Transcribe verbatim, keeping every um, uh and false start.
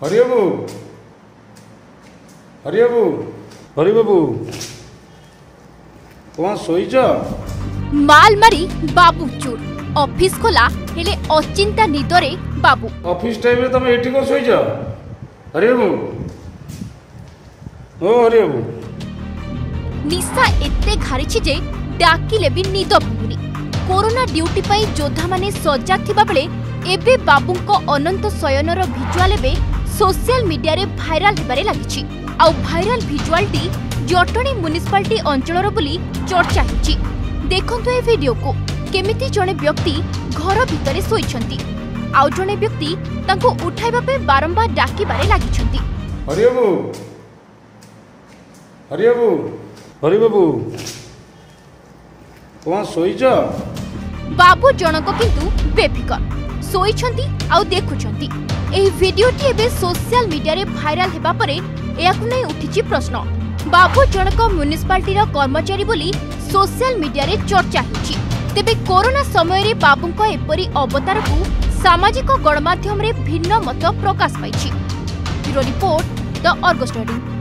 हरि बाबू हरि बाबू हरि बाबू कौन शोच माल मारी बाबू चोर ऑफिस खोला हेले अचिंता निदरे बाबू ऑफिस टाइम रे तुम एठी को शोच हरि बाबू ओ हरि बाबू निशा एते घारिछि जे डाकिले भी निद भांगुनी। कोरोना ड्यूटी पाई योद्धा माने सजा थिबा बेले एबे बाबूंको अनंत शयनर भिजुआल एबे सोशल मीडिया रे भाइराल हेबारे लागिछि। आउ भाइराल भिजुआलटी जटणी म्युनिसिपालिटी अंचलर बोली चर्चा हिछि। देखंतु ए वीडियो को केमिति जणे व्यक्ति घर भितरे सोइछंती आउ जणे व्यक्ति तांको उठाइबा पे बारंबार डाकिबारे लागिछंती। हरि बाबू हरि बाबू हरि बाबू कौन शोच बाबू जनक किंतु बेफिकर सोइछंती आउ देखुछंती। एही वीडियोटी एबे सोशल मीडिया रे भाइराल हेबा परे एयाकु नै उठिछि प्रश्न। बाबू जनक म्युनिसिपालिटी रो कर्मचारी बोली सोशल मीडिया रे चर्चा हिछि। तेबे कोरोना समय रे बाबूंको एपरी अवतार को सामाजिक गणमाध्यम रे भिन्न मत प्रकाश पाइछि। Bureau report the Argus.